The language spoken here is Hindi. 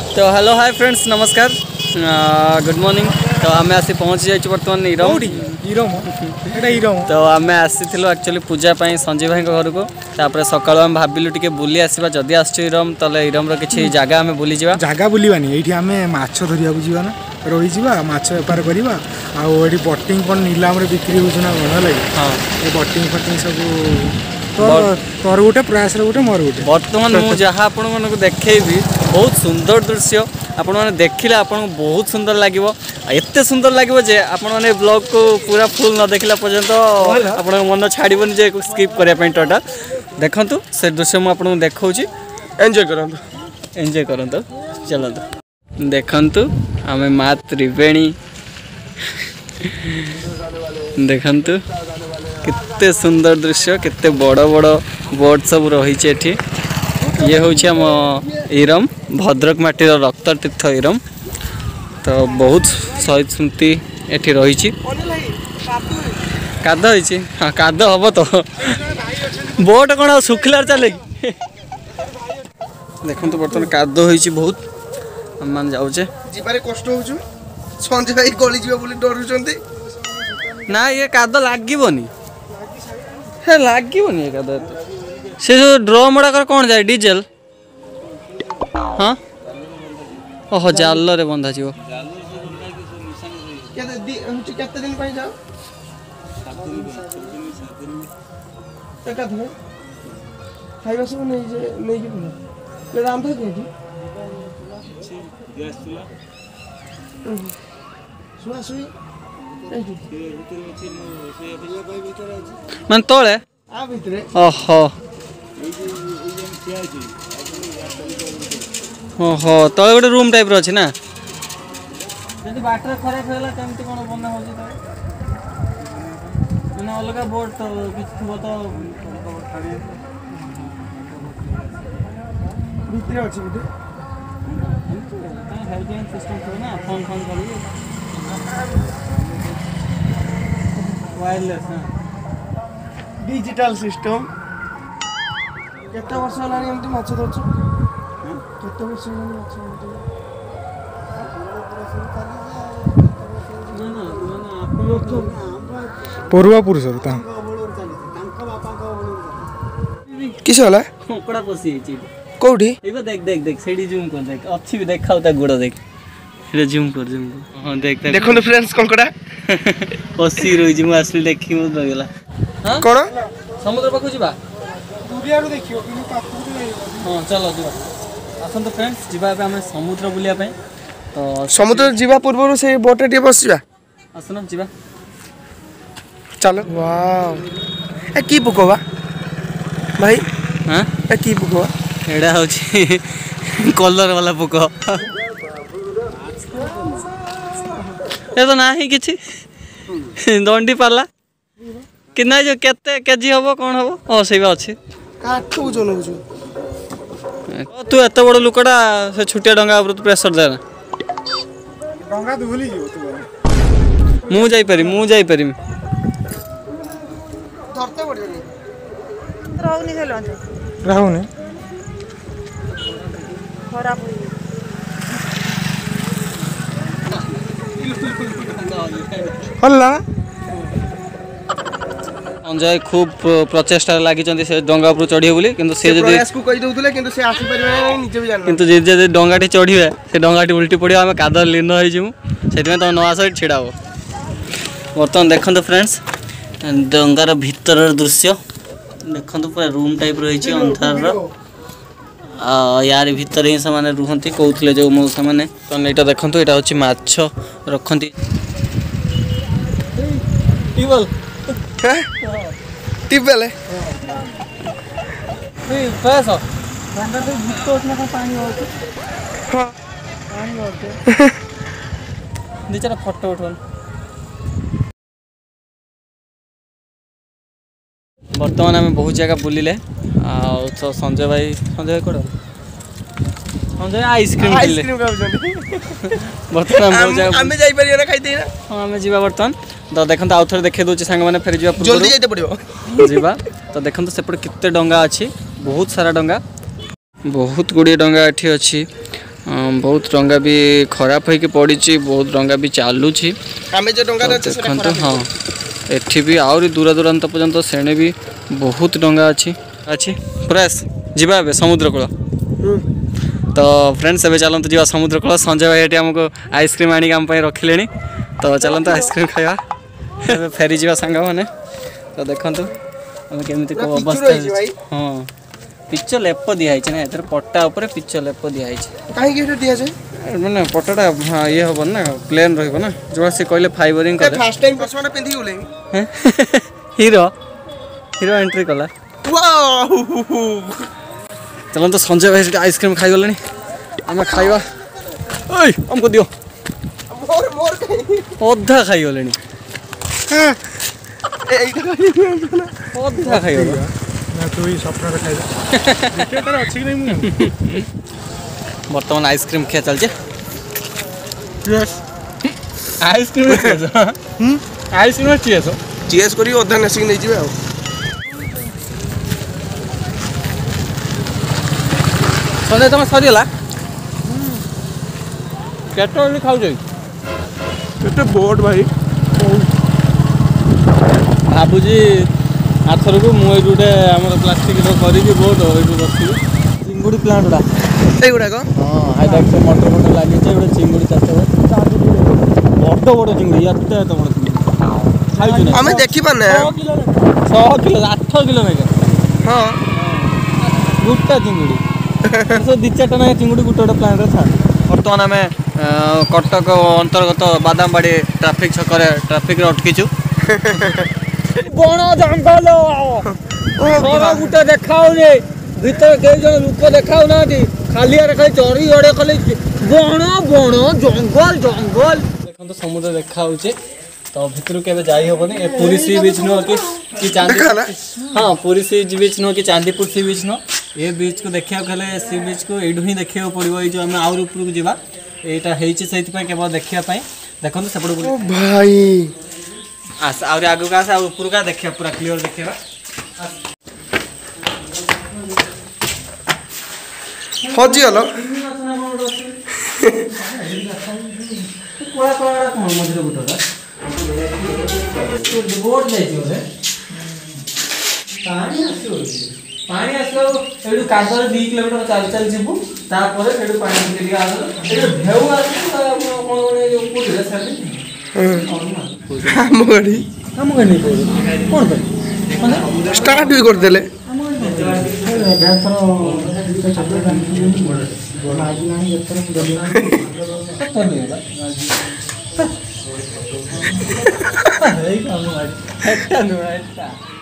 तो हेलो हाय फ्रेंड्स नमस्कार गुड मॉर्निंग। तो आम आसी पहुँची जाइए बर्तमान इरम तो आम आसी एक्चुअली पूजा संजीव भाई घर को तापर सकाल आम भाविलु टिके बुली आसवा जदि आसु इरम तले इरम किसी जगह आम बुली जावा जगह बुलानी ये आम माछ धरिया जीवा ना रही जावा माछ बेपार करवा आठ बटिंग कौन नीलाम बिक्री होना कौन लगे हाँ ये बटिंग फटिंग सब तोर गोटे प्रयास गोटे मोर गोटे बर्तमान मुझे जहाँ आपण मानक देखेबी बहुत सुंदर दृश्य आपण मैंने देखिले आपन बहुत सुंदर लगे एत सुंदर लगे जे आपण मैंने ब्लॉग को पूरा फुल न देखला पर्यंत आपण मन छाड़बनी जे स्किप करने टोटाल देखंतु से दृश्य मुझे देखौची एंजॉय करंतु चलंतु देखंतु आमे माँ त्रिवेणी देखंतु कित्ते सुंदर दृश्य कित्ते बड़ बड़ बोर्ड सब रही ये हूँ आम इरम भद्रक माटीर रक्त तीर्थ इरम तो बहुत शहीद स्मृति एठी रही काद हाँ काद हम तो बोट कौन सुखिलार चले देखो बर्तमान काद हो बहुत आम मान जाऊे कष्ट हो संजय भाई गली डरुंट ना ये काद लगनी लगनी ये काद से जो ड्रम गुड़ाक कौन जाए डीजेल हाँ ओहो जाल रे बंधा जीव खाଇବା ସବୁ ନେଇକି ରାନ୍ଧ କେଠି ଶୁଆ ଶୁଇ ମାନେ ତଳେ आ भितरे ओहो ओहो तले गोटे रूम टाइप अच्छी ना जब बाटर खराब होगा केमती कौन बना हो अलग बोर्ड तो किसी तो भितरे अच्छी बोधे सिस्टम थोड़ा ना फोन फोन कर वायरलेस ना डिजिटल सिस्टम केते वर्ष होलानी एमती माछ धरछ केते वर्ष होलानी माछ पूर्वा पुरुष किस होला कोकड़ा पसी छि कोठी एबे देख देख देख सेडी जूम कर देख अच्छी भी देखाउ ता गुड़ देख रे जूम कर हां देख देख देखो तो फ्रेंड्स कोकड़ा पसी रही छि मु असली देखि मु रहिला हां कोन समुद्र पाखु जिबा दूरिया देखियो कि पाखु हां चलो जिबा आसन तो फ्रेंड्स जिबा पे हमें समुद्र बुलिया पे तो समुद्र जीवा पूर्व से बोटे टे बस जा आसन जिबा चलो वाओ ए की बुकोवा भाई हां ए की बुकोवा एडा होछि कलर वाला बुको ये तो नाही किछि दंडी पाला कि ना जो केते केजी हबो कोन हबो ओ सेबा अछि काठू जनो छु तू एत बड़ लुकड़ा से छुटिया डंगा ऊपर तू प्रेशर दे डंगा तो भूली जो तू मु जाई पारि धरते पड़ियो रहउनी खेलो राहुने खराब हल्ला संजय खूब प्रचेष्टा लगी से डंगा ऊपर चढ़े बोली किंतु से जदी प्रयास को कहि दउतले किंतु से आसी परिबे नै निजे भी जान किंतु जे डंगाटी चढ़िबे से डंगाटी उल्टी पड़ियो आमे कादर लीन होई जिमु सेति में तो नवा साइड छिड़ाओ बर्तमान देखंतु फ्रेंड्स डंगार भीतर दृश्य देखंतु पूरा रूम टाइप रही छि अंधार रो यार भीतर ही से माने रुहंती कहउथले जो मौसा माने तो एटा देखंतु एटा होछि माछ रखंती टीबल टिपले ए पैसा डंगा तो भीतर उठना का पानी होते हां पानी होते नीचे फोटो उठन बर्तमान आम बहुत जगह बुलिले तो संजय भाई कौन संजय आइसक्रीम बर्तमान बहुत जगह आमे जाई परियो ना खाई देना हां आमे जीवा बर्तमान तो देखंत आउ थरे देखे दोची संग माने फेर जीवा जल्दी जाइते पड़ियो जीवा तो देखंत सेपट कित्ते डंगा अछि बहुत सारा डंगा बहुत गुडी डंगा एठी अछि बहुत डंगा भी खराब होइके पड़ी बहुत डंगा भी चलुची आमे जो डंगा रहछ सेटा देखते खराब हाँ एठी भी आउरी दूर दूरांत पर्यंत सेणे भी बहुत डंगा अच्छी प्रयास जीवा ए समुद्र कूल तो फ्रेंड्स एवं चलते जी समुद्र कूल संजय भाई ये आमको आइसक्रीम आनिक आम रखिले तो चलते आइसक्रीम खाଇବା फेरी जा सांग मैंने तो देखु आम केमी को अवस्था हाँ पिच लेप दिखाई ना ए पट्टा उपर पिच लेप दिखाई कहीं दिया जाए मैंने पट्टाटा हाँ ये हम ना प्लेन रहा जो सी कहले फाइबरिंग कर फर्स्ट टाइम कसमाटा पिंधी गले हीरो हीरो एंट्री कला चलो तो संजय भाई आइसक्रीम खाई गले आम खाइबा ओए हमको दियो अधा खाई गले अधा खाई गला तू ही सपना खाइबा अच्छी नहीं बर्तमान आइसक्रीम खिया चलছে आइसक्रीम आइसक्रीम चीज करी अधा नेसिक नहीं जिवे संजय तुम सरीगला केटे खाऊ केते बोट भाई भावुची आथर को मुझे गोटे आम प्लास्टिक करी बोट ये बस चिंगुड़ी प्लांट गुड़ा एगुड़ाक हाँ हाइड्राक्स मोटर मोटर लगे गोटे चिंगुड़ी चाष बड़ बड़ चिंगुड़ी एत बड़ चिंगुड़ी आमे देखि पाने 6 किलो 8 किलो मेगा हां गोटा चिंगुड़ी तो 2-4 ना चिंगुड़ी गोटे गोटे प्लांट था बर्तमान आम कटक अंतर्गत बादामबाड़ी ट्राफिक छक ट्राफिक अटकीचु बण जंगल गोटे देखा भीतर कई जन लोक देखा खाली खाली चढ़ी अड़े खाली बण बण जंगल जंगल देखो समुद्र देखा तो भितर के जाई हेनी पुरी सी बीच नुह कि चांदी हाँ पुरी सी बीच नुह कि चांदीपुर सी बीच नुह ये बीच को देखा सी बीच को यू ही देखा पड़ो ये जो आम आउर उपरक जावा यहाँ से केवल देखापी देखो सेपट भाई आस आगे आगू आस ऊपर का देखा पूरा क्लीयर देखा हजी गल पानी आसो कागज 2 किलोमीटर चल चल जीवु तापर सेठू पानी ढेउ हम गाड़ी कौन स्टार्ट भी कर देले धन्यवाद